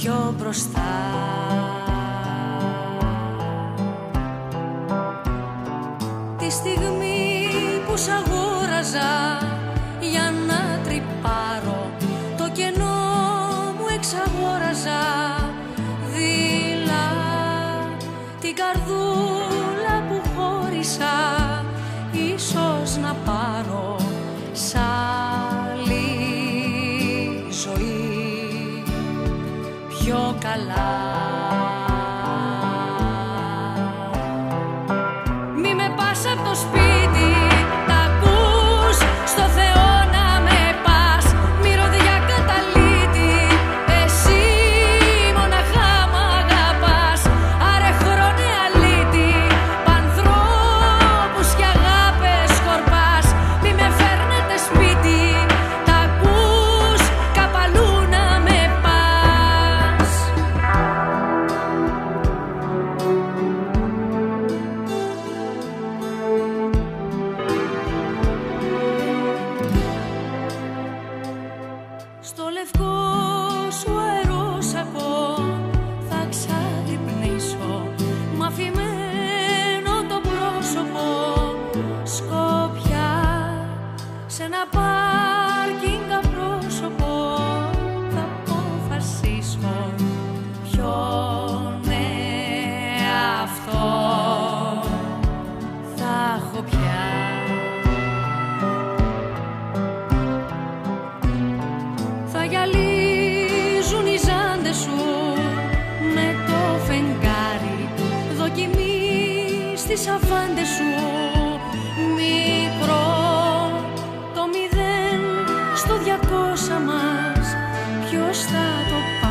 πιο μπροστά. Τη στιγμή που σ' αγόραζα για να τρυπάρω, το κενό μου εξαγόραζα δειλά. Την καρδούλα που χώρισα ίσως να πάρω σ' άλλη ζωή πιο καλά. Μη με πας απ' το σπίτι, τα ακούς, στο Θεό να με πας. Μυρωδιά καταλήτη, εσύ μοναχά μ' αγαπάς. Άρε χρόνε αλήτη, πανθρώπους κι αγάπες σκορπάς. Μη με φέρνετε σπίτι, τα ακούς, καπαλού να με πας. Στο λευκό σου αερόσακο θα ξαγρυπνήσω, μ' αφημένο το πρόσωπο σκόπια. Σε ένα πάρκινγκ απρόσωπο θα αποφασίσω ποιον εαυτό θα έχω πια. Θα γυαλίζουν οι ζάντες σου με το φεγγάρι, δοκιμή στις αβάντες σου. Μικρό το 0 στο 200 μας, ποιος θα το πάρει?